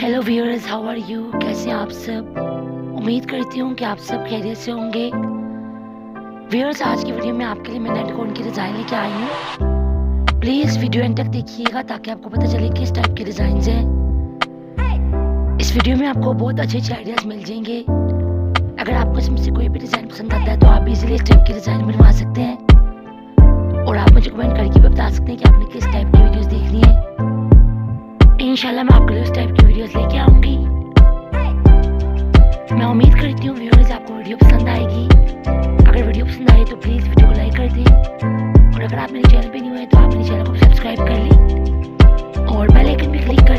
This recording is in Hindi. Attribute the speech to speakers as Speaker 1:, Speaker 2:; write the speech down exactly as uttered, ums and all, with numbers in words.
Speaker 1: Hello viewers, how are you? कैसे हैं आप सब? उम्मीद करती हूँ कि आप सब खैरियत से होंगे। व्यूअर्स, आज की वीडियो में आपके लिए मैं नेटकॉन की डिज़ाइन लेके आई हूँ। प्लीज़ वीडियो एंड तक देखिएगा ताकि आपको पता चले किस टाइप के डिज़ाइन हैं। इस वीडियो में आपको बहुत अच्छे अच्छे आइडियाज़ मिल जाएंगे। अगर आपको इसमें से कोई भी डिज़ाइन पसंद आता है तो आप इजीली इस टाइप की डिज़ाइन बनवा सकते हैं और आप मुझे कमेंट करके भी बता सकते हैं कि आपने किस टाइप की वीडियोज़ देखनी है। इंशाल्लाह मैं आपके लिए उस टाइप की वीडियोस लेके आऊंगी। मैं उम्मीद करती हूँ व्यूअर्स आपको वीडियो पसंद आएगी। अगर वीडियो पसंद आए तो प्लीज़ वीडियो को लाइक कर दें और अगर आप मेरे चैनल पे न्यू हैं तो आप मेरे चैनल को सब्सक्राइब कर लें और बेल आइकन भी क्लिक कर